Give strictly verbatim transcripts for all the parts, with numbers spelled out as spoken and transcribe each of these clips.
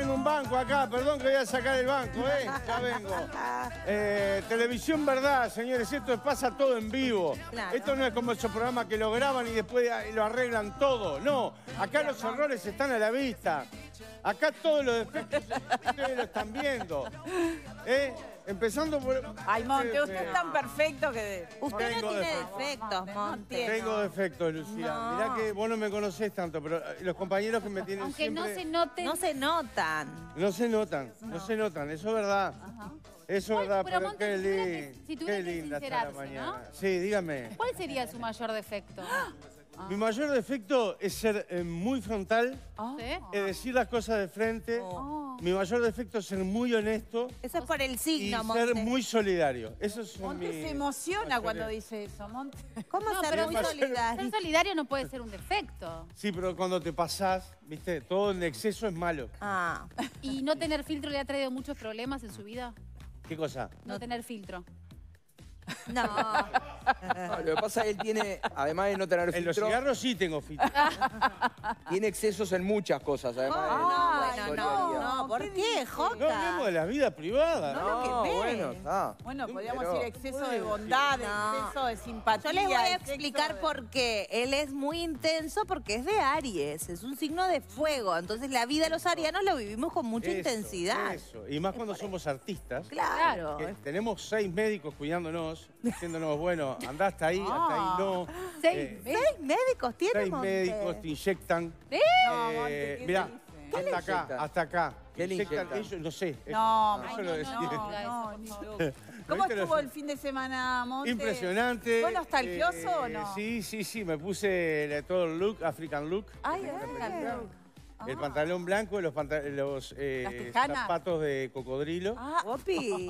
haciendo un banco acá, perdón que voy a sacar el banco, ¿eh? Ya vengo. Eh, televisión Verdad, señores, esto pasa todo en vivo. Claro. Esto no es como esos programas que lo graban y después lo arreglan todo. No, acá los errores están a la vista. Acá todos los defectos ustedes lo están viendo. ¿Eh? Empezando por... Ay, Monte, usted es tan perfecto que... Usted Tengo no tiene defectos. defectos, Monte. Tengo defectos, Lucía. No. Mirá que vos no me conocés tanto, pero los compañeros que me tienen Aunque siempre... no se noten. No se notan. No se notan, no, no se notan, eso es verdad. Ajá. Eso es Bueno, verdad, pero pero Monte, qué, si tuviera li- que- si tuviera qué que linda está la sincerarse, mañana. ¿no? Sí, dígame. ¿Cuál sería su mayor defecto? Mi mayor defecto es ser eh, muy frontal, ¿Sí? es decir las cosas de frente. Oh. Mi mayor defecto es ser muy honesto Eso es por el y signo, Monte. ser muy solidario. Esos son Monte mis se emociona mayores- cuando dice eso, Monte. ¿Cómo No, ser pero muy ser- solidario? Ser solidario no puede ser un defecto. Sí, pero cuando te pasás, viste, todo en exceso es malo. Ah, ¿Y no tener filtro le ha traído muchos problemas en su vida? ¿Qué cosa? No tener filtro. no. No, lo que pasa es que él tiene, además de no tener En los filtro, cigarros sí tengo filtro. tiene excesos en muchas cosas, además de Ah, la bueno, solidaridad. no, ¿por qué, No Joca? hablemos de la vida privada. No, lo que No, ve. bueno, está. Bueno, podríamos Pero- decir exceso de bondad, No. exceso de simpatía. Yo les voy a exceso explicar de- por qué. Él es muy intenso porque es de Aries, es un signo de fuego. Entonces la vida de los arianos lo vivimos con mucha Eso, intensidad. Eso. Y más cuando somos artistas. Claro. que tenemos seis médicos cuidándonos, diciéndonos, bueno, andá hasta ahí, hasta ahí no. Seis Eh, meses. Seis médicos tiene, Seis Monte. médicos te inyectan. ¿Eh? No, Eh, Monte, ¿qué mirá, te dice? ¿Qué le hasta acá, inyectan? hasta acá. ¿Qué le Inyectan inyectan? ellos, no sé. No, Eso Monte, lo no, decía. no, no, ni loco. ¿Cómo ¿Viste lo estuvo de- el fin de semana, Monte? Impresionante. ¿Fue nostalgioso Eh, o no? Sí, sí, sí, me puse el- todo el look, African look. Ay, African ay. look. El pantalón blanco, los, panta- los eh, Las tejanas. zapatos de cocodrilo. Ah, Opi,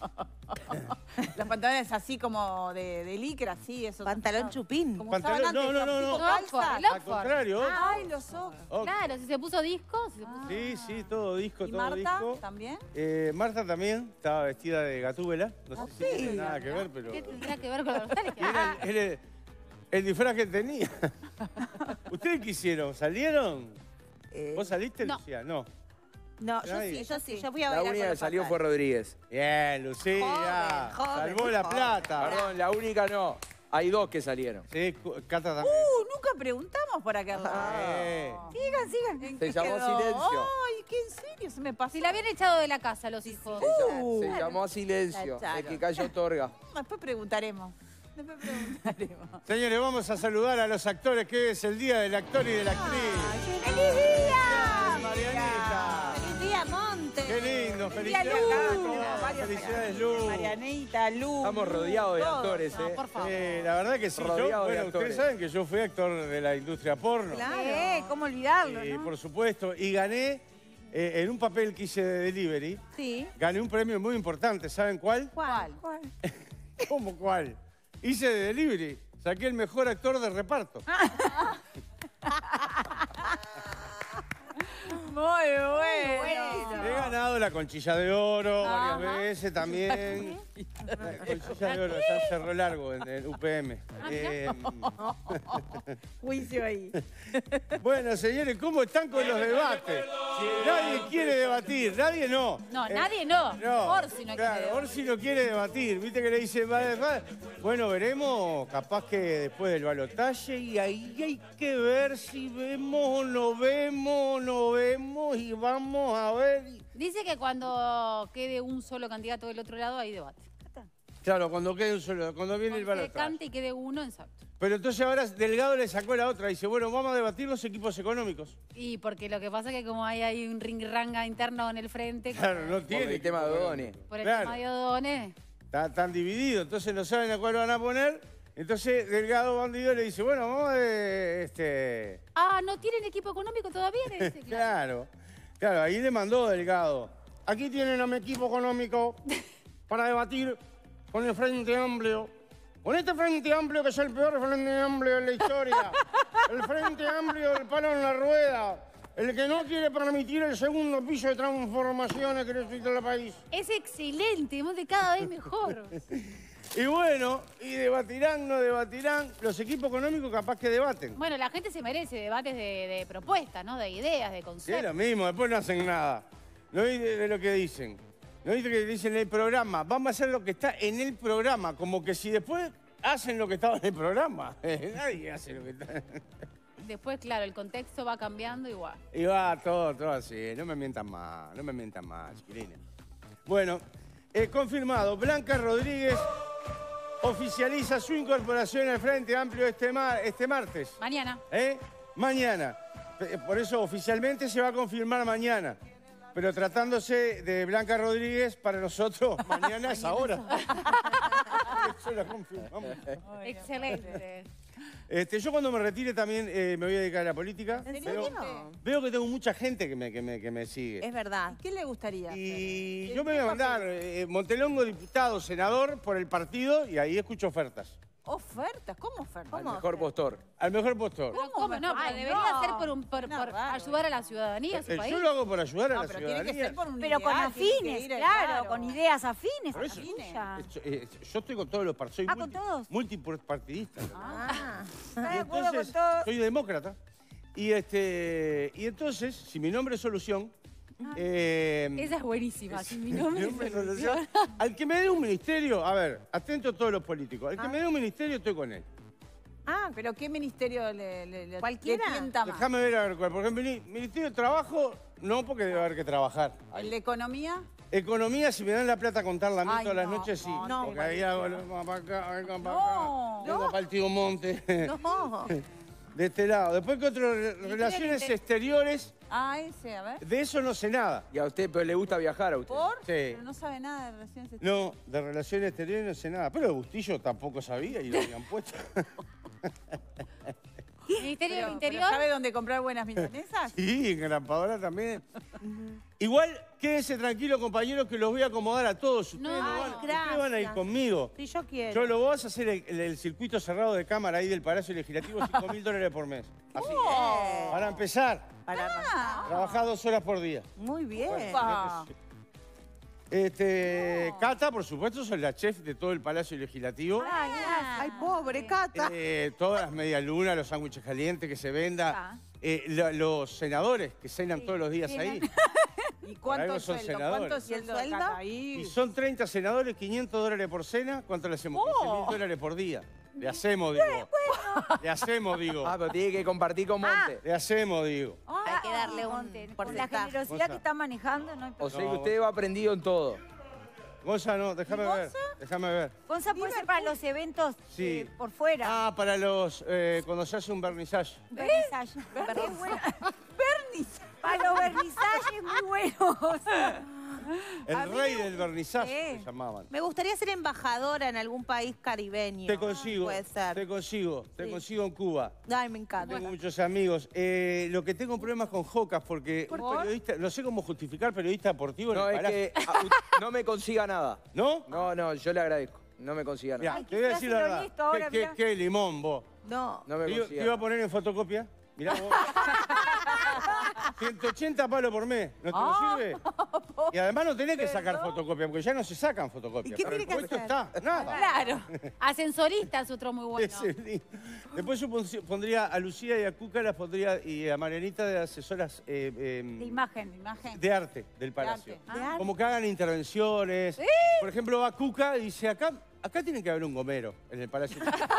los pantalones así como de, de licra, sí, eso. pantalón chupín. Como Pantalón- usaban antes, no, no, no, tipo no. calza. Oxford, Al Oxford. contrario. Ay, los ojos. Oh, Claro, si se puso disco, si se puso... Sí, sí, todo disco, ¿Y todo Marta disco. también? Eh, Marta también estaba vestida de gatúbela. No sé si sí. tiene nada que ver, pero... ¿Qué tendrá que ver con la nostalgia? Era el, era el- el disfraz que tenía. ¿Ustedes qué hicieron? ¿Salieron? Eh, ¿Vos saliste, no. Lucía? No. no, yo Nadie. sí, yo sí, yo fui a La bailar única con que los salió fue pantalones. Rodríguez. Bien, Lucía. Joven, joven, Salvó muy la joven. plata. Perdón, la única no. Hay dos que salieron. Sí, cu- Cata también. Uh, nunca preguntamos por aquel lado. Eh. Sigan, sigan. ¿En Se qué llamó quedó? silencio. Ay, ¿qué en serio? Se me pasó. Si la habían echado de la casa los hijos. Se, ll- Uh. se llamó a silencio. La El que echaron. cayó otorga. Después preguntaremos. Después preguntaremos. Señores, vamos a saludar a los actores, que es el día del actor y de la actriz. ¡Feliz día! Marianita. ¡Feliz día, Monte! Qué lindo, Día felicidades. Lu. a todos. Varios Felicidades, acá. Lu. Marianita, Lu. Estamos rodeados de todos. actores, No, ¿eh? por favor. Eh, la verdad que sí. Yo, Rodeado de bueno, actores. ustedes saben que yo fui actor de la industria porno. Claro. Eh, ¿cómo olvidarlo, Eh, no? Por supuesto. Y gané, eh, en un papel que hice de delivery, Sí. gané un premio muy importante. ¿Saben cuál? ¿Cuál? ¿Cómo cuál? Hice de delivery. Saqué el mejor actor de reparto. Muy bueno. He ganado la Conchilla de Oro varias veces también. La Conchilla de Oro, ya cerró largo en el U P M. Eh, Juicio ahí. bueno, señores, ¿cómo están con los debates? Nadie quiere debatir, nadie no. No, Eh, nadie no. No, Orsi no claro, quiere. Orsi no quiere debatir. Viste que le dice, va, va. Bueno, veremos, capaz que después del balotaje, y ahí hay que ver si vemos o no vemos, o no vemos, y vamos a ver. Dice que cuando quede un solo candidato del otro lado hay debate. Claro, cuando quede un solo, cuando viene el Cuando se balotaje. cante y quede uno, exacto. Pero entonces ahora Delgado le sacó la otra, dice, bueno, vamos a debatir los equipos económicos. Y porque lo que pasa es que como hay, hay un ring-ranga interno en el frente, Claro, no Por tiene. el tema de equipo O'Donnell. económico. por el Claro. tema de O'Donnell. Está tan dividido, entonces no saben a cuál van a poner. Entonces Delgado Bandido le dice, bueno, vamos a este. Ah, ¿no tienen equipo económico todavía? Le dice, claro. Claro, claro, ahí le mandó Delgado. Aquí tienen a mi equipo económico para debatir con el Frente Amplio. Con este Frente Amplio que es el peor Frente Amplio de la historia. El Frente Amplio del palo en la rueda. El que no quiere permitir el segundo piso de transformaciones que necesita el país. Es excelente, de cada vez mejor. Y bueno, y debatirán, no debatirán. Los equipos económicos capaz que debaten. Bueno, la gente se merece debates de, de propuestas, ¿no? De ideas, de Sí, es conceptos. lo mismo, después no hacen nada. No oíste de, de lo que dicen. No oíste que dicen en el programa. Vamos a hacer lo que está en el programa. Como que si después hacen lo que estaba en el programa. Nadie hace lo que está. Después, claro, el contexto va cambiando igual. Y va todo, todo así. No me mientan más, no me mientan más, chiquilines. Bueno, eh, confirmado. Blanca Rodríguez oficializa su incorporación al Frente Amplio este, mar, este martes. Mañana. ¿Eh? Mañana. Por eso oficialmente se va a confirmar mañana. Pero tratándose de Blanca Rodríguez, para nosotros mañana es ahora. Eso lo confirmamos. Excelente. Este, yo cuando me retire también eh, me voy a dedicar a la política. ¿En Veo, serio? veo que tengo mucha gente que me, que me, que me sigue. Es verdad. ¿Qué le gustaría hacer? Y ¿Qué- yo me qué voy a mandar papel? eh, Montelongo, diputado, senador, por el partido, y ahí escucho ofertas. ¿Ofertas? ¿Cómo ofertas? Al mejor postor. Al mejor postor. Pero ¿cómo? No, pero Ay, debería no. ser por, un, por, No, por raro. ayudar a la ciudadanía, a su Eh, país. Yo lo hago por ayudar a No, la pero tiene que ciudadanía. ser por un Pero con ideal, tiene que afines, ir, eh, claro, con ideas afines Por a eso. la tuya. Esto, eh, yo estoy con todos los partidos. Ah, ¿con todos? Multipartidista. Ah. Y ¿Estás de acuerdo con entonces, todos? soy demócrata. Y, este, y entonces, si mi nombre es Solución... eh, Esa es buenísima. Si mi mi nombre nombre es es Solución, al que me dé un ministerio, a ver, atento a todos los políticos, al que me dé un ministerio estoy con él. Ah, pero ¿qué ministerio le, le, le- ¿Cualquiera? le tienta más? Déjame ver a ver cuál. Por ejemplo, mini- Ministerio de Trabajo, no, porque debe haber que trabajar. ¿El de economía? Economía, si me dan la plata a contarla a mí Ay, todas las no, noches, sí. no, porque no, ahí no. hago, venga para acá, venga para No, acá. Venga para el tío Monte. No. De este lado. Después, ¿qué otro? Re- Relaciones inter- exteriores, Ah, ese, a ver. de eso no sé nada. Y a usted, pero le gusta viajar a usted. ¿Por? Sí. Pero no sabe nada de relaciones exteriores. No, de relaciones exteriores no sé nada. Pero de Bustillo tampoco sabía y lo habían puesto. Ministerio Pero- del pero Interior. ¿sabe dónde comprar buenas milanesas? Sí, en Grampadora también. Igual, quédense tranquilos, compañeros, que los voy a acomodar a todos. Ustedes, No, no ay, van, ustedes van a ir gracias. conmigo. Sí, yo quiero. Yo lo vas a hacer el, el- el circuito cerrado de cámara ahí del Palacio Legislativo, cinco mil dólares por mes. Así. Oh. Para empezar, Para arrancar. trabajar dos horas por día. Muy bien. Opa. Este, Cata, por supuesto, soy la chef de todo el Palacio Legislativo. Ay, gracias. Ay, pobre Cata. Eh, todas las medialunas, los sándwiches calientes que se venda. Ah. Eh, lo- los senadores que cenan todos los días cenan. ahí. ¿Y Por cuánto algo son sueldo? senadores. ¿Cuánto ¿Y el sueldo? sueldo? Cata? Ahí. Y son treinta senadores, quinientos dólares por cena. ¿Cuánto le hacemos? Oh. quince mil dólares por día. Le hacemos, digo. Le hacemos, digo. Ah, pero tiene que compartir con Monte. Le hacemos, digo. Hay que darle un Con la porcentaje. generosidad Cosa. que está manejando, no hay O sea No, que usted va aprendido en todo. Gonza, no, déjame ver. Déjame ver. Gonza puede ser para los eventos Sí. eh, por fuera. Ah, para los... eh, cuando se hace un vernissage. Vernizaje. Qué bueno. Para los vernizajes muy buenos. El rey del vernissage Sí. se llamaban. Me gustaría ser embajadora en algún país caribeño. Te consigo, Puede ser. te consigo, te Sí. consigo en Cuba. Ay, me encanta. Tengo muchos amigos. Eh, lo que tengo problemas con Jocas, porque un ¿Por? periodista, no sé cómo justificar periodista deportivo en No, el es Palacio. que ah, u- no me consiga nada. ¿No? No, no, yo le agradezco. No me consiga nada. Mirá, Ay, te voy a qué decir la fácil, verdad. honesto ahora, ¿Qué, qué, mirá. qué limón vos? No. No me Te iba, consiga te iba a nada. poner en fotocopia. Mirá vos. ciento ochenta palos por mes. ¿No te Ah. lo sirve? Y además no tenés que sacar fotocopia, porque ya no se sacan fotocopias. ¿Y qué Pero tiene el que puesto hacer? está, nada. Claro. Ascensorista es otro muy bueno. Ese li- Después yo pon- pondría a Lucía y a Cuca, las pondría, y a Marianita de asesoras eh, eh, De imagen. De imagen. de arte del Palacio. arte. De arte. Como que hagan intervenciones. Por ejemplo, va Cuca y dice, acá, acá tiene que haber un gomero en el Palacio.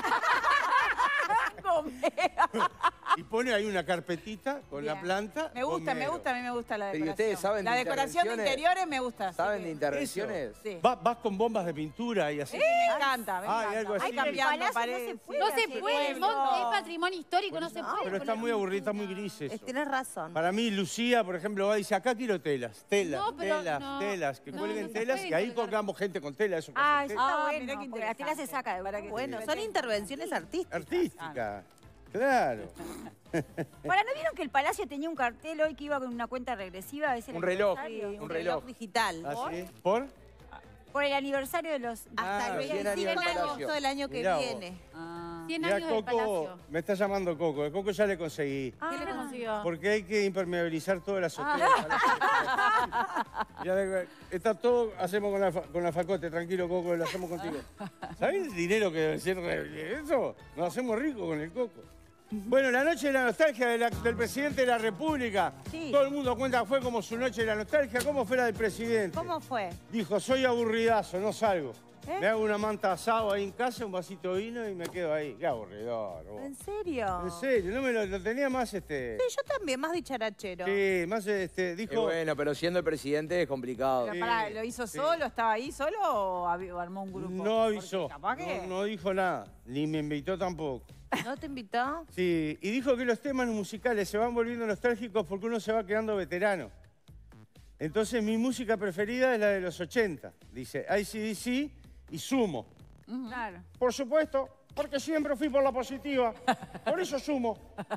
Y pone ahí una carpetita con la Bien. planta. Me gusta, me gomero. gusta, a mí me gusta la Pero ¿y decoración. ustedes saben de La decoración de intervenciones? interiores me gusta. así ¿Saben que- de intervenciones? Sí. Va- vas con bombas de pintura y así. Sí, me encanta, me Ay, encanta. algo así. Voy Ay, pero el cambiando palacio no paredes. se puede No se hacer puede, eso. Monte, es patrimonio histórico, no se No, puede. Pero está poner muy aburrido, está muy pintura. gris eso. Eh, Tienes razón. Para mí, Lucía, por ejemplo, va y dice, acá quiero telas, telas, No, pero telas, no. telas, que No, cuelguen no se telas puede y ahí colgar. colgamos gente con tela, eso que Ah, hace eso tela. está Ah, bueno, mirá qué porque la tela se interesante. saca de Para que- Bueno, Sí. son intervenciones artísticas. Artística, claro. Para, ¿no vieron que el Palacio tenía un cartel hoy que iba con una cuenta regresiva? A veces Un reloj, aniversario? un reloj. digital. ¿Ah, sí? ¿Por? Por el aniversario de los... Hasta Ah, el cien años veinticinco del de Palacio. agosto del año que Mirá vos. viene. Ah. cien Mirá, años del Coco, Palacio. me está llamando Coco, de Coco ya le conseguí. ¿Qué le consiguió? Porque hay que impermeabilizar toda la azotea. Ah. Ya de- está todo, hacemos con la, fa- con la facote, tranquilo, Coco, lo hacemos contigo. ¿Sabés el dinero que debe ser re- eso? Nos hacemos ricos con el Coco. Bueno, la noche de la nostalgia de la- del presidente de la República. Sí. Todo el mundo cuenta que fue como su noche de la nostalgia. ¿Cómo fue la del presidente? ¿Cómo fue? Dijo, soy aburridazo, no salgo. ¿Eh? Me hago una manta asado ahí en casa, un vasito de vino y me quedo ahí. Qué aburridor. vos. ¿En serio? En serio, no me lo, lo tenía más este... Sí, yo también, más dicharachero. Sí, más este, Y dijo... bueno, pero siendo el presidente es complicado. Pero Sí, pará, ¿lo hizo sí. solo? ¿Estaba ahí solo o, habi- o armó un grupo? No avisó, Porque capaz que... no, no dijo nada, ni me invitó tampoco. ¿No te invitó? Sí, y dijo que los temas musicales se van volviendo nostálgicos porque uno se va quedando veterano. Entonces mi música preferida es la de los ochenta, dice A C D C y Sumo. Claro. Por supuesto, porque siempre fui por la positiva, por eso Sumo.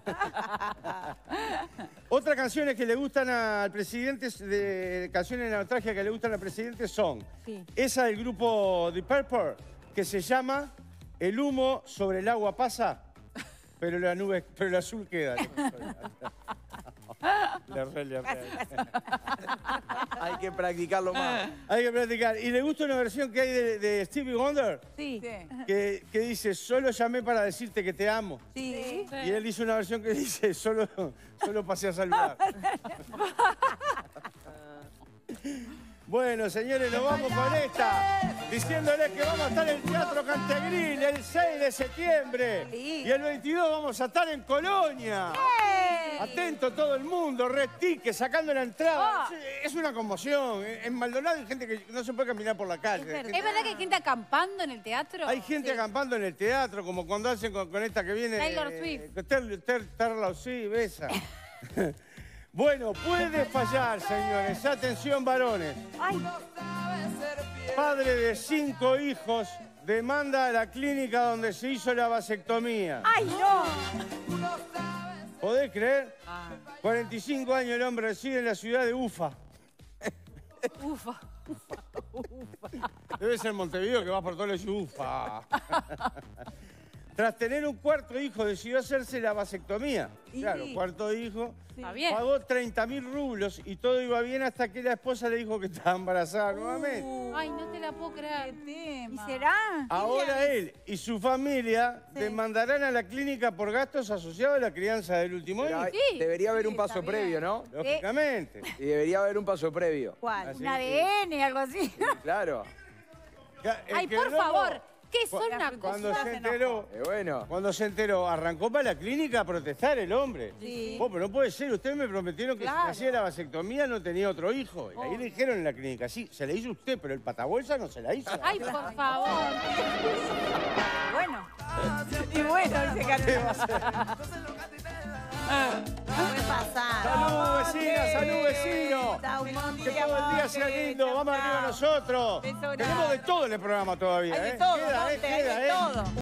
Otras canciones que le gustan al presidente, de canciones de nostalgia que le gustan al presidente son Sí. esa del grupo The Purple, que se llama El humo sobre el agua pasa, pero la nube, pero el azul queda. Le re, le re. Hay que practicarlo más. Hay que practicar. ¿Y le gusta una versión que hay de, de Stevie Wonder? Sí. Sí. Que, que dice, solo llamé para decirte que te amo. Sí. Y él hizo una versión que dice, solo, solo pasé a saludar. Bueno, señores, nos vamos con esta, diciéndoles que vamos a estar en el Teatro Cantegril el seis de septiembre. Sí. Y el veintidós vamos a estar en Colonia. Atento todo el mundo, retique, sacando la entrada. Es una conmoción. En Maldonado hay gente que no se puede caminar por la calle. Es verdad. ¿Es verdad que hay gente acampando en el teatro? Hay gente acampando en el teatro, como cuando hacen con, con esta que viene... Taylor eh, Swift. Taylor- Taylor- Taylor Swift, esa. Bueno, puede fallar, señores. Atención, varones. Ay, Padre de cinco hijos demanda a la clínica donde se hizo la vasectomía. ¡Ay, no! ¿Podés creer? cuarenta y cinco años el hombre reside en la ciudad de Ufa. Ufa. Debe ser Montevideo que va por todo el Ufa. Tras tener un cuarto hijo, decidió hacerse la vasectomía. Claro, cuarto hijo. Está bien. Pagó treinta mil rublos y todo iba bien hasta que la esposa le dijo que estaba embarazada nuevamente. Ay, no te la puedo creer. Tema. ¿Y será? Ahora él y su familia demandarán a la clínica por gastos asociados a la crianza del último Pero hijo. hay- Sí. debería haber un Sí, paso está previo, ¿no? Lógicamente. Y debería haber un paso previo. ¿cuál? Así Un A que- D N, algo así. Sí, claro. Ca- el Ay, que por no- favor. ¿Qué son Cu- una Cuando cosa? se enteró, Eh, bueno. cuando se enteró, arrancó para la clínica a protestar el hombre. Sí. Vos, pero no puede ser, ustedes me prometieron que si Claro. me hacía la vasectomía no tenía otro hijo. Y ahí le dijeron en la clínica, sí, se la hizo usted, pero el patabolsa no se la hizo. Ay, por favor. Bueno. Y bueno, dice Cateo. Puede pasar. ¡Salud, vecina! ¡Salud, vecino! Da un montón. Que todo el día sea lindo, vamos arriba nosotros. Beso grande. Tenemos de todo en el programa todavía, Hay de ¿eh? todo, Queda, ¿eh? Monte, hay de Queda, ¿eh? todo.